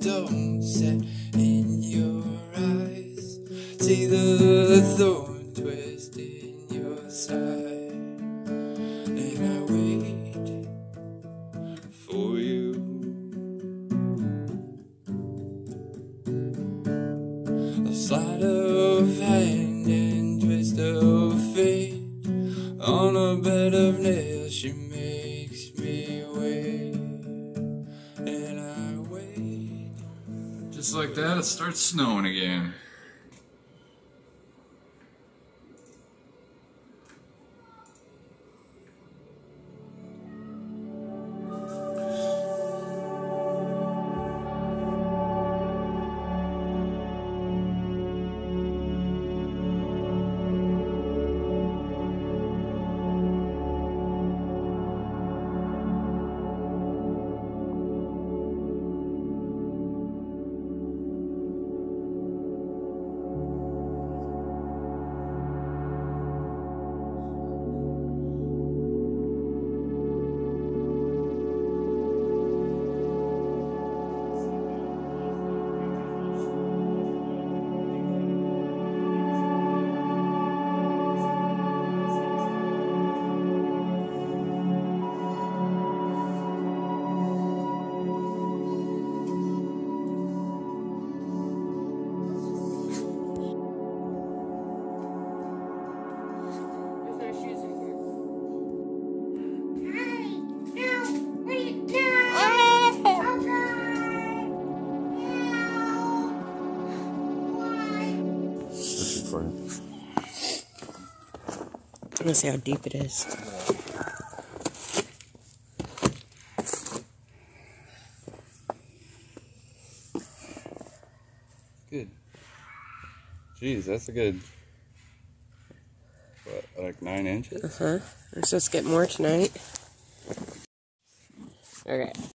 stone set in your eyes. See the thorn twist in your side, and I wait for you. A sleight of hand and twist of fate. On a bed of nails she makes me wait, and I wait. Just like that, it starts snowing again. I'm gonna see how deep it is. Good. Jeez, that's a good, what, like 9 inches? We're supposed to get more tonight. Okay.